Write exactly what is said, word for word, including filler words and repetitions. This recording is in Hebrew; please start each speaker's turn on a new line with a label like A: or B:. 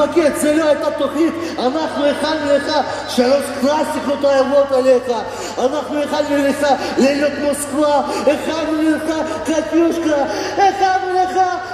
A: מפקד, זה לא הייתה תוכנית, אנחנו הכנו לך שלוש קלאסיקות אהובות עליך, אנחנו הכנו לך לילות מוסקבה, הכנו לך קטיושקה, הכנו לך